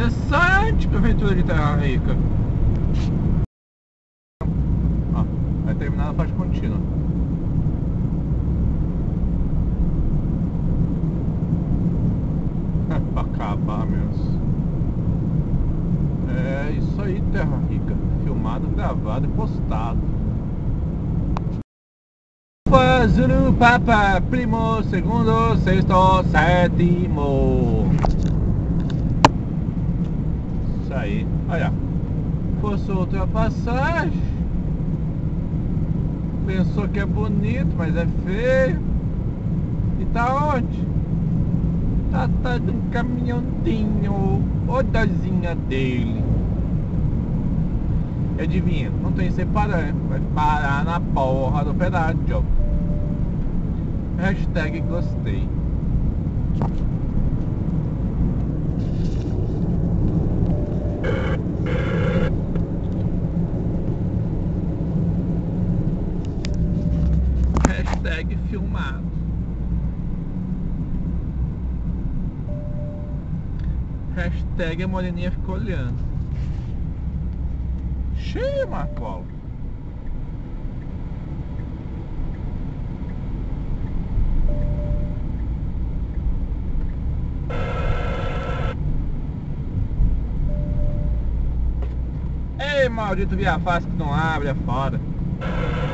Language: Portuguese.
interessante, prefeitura de Terra Rica. Ó, vai terminar na parte contínua. Pra acabar mesmo. É isso aí, Terra Rica. Filmado, gravado e postado. Zulu, Papa, Primo, Segundo, Sexto, Sétimo. Isso aí, olha. Fosse ultrapassagem. Pensou que é bonito, mas é feio. E tá onde? Tá atrás de um caminhãozinho. Ô dozinha dele. E adivinha? Não tem separando. Vai parar na porra do pedágio. Hashtag gostei. Hashtag filmado. Hashtag a moreninha ficou olhando. Cheia, Marcola. Ei, maldito via fácil que não abre, é foda.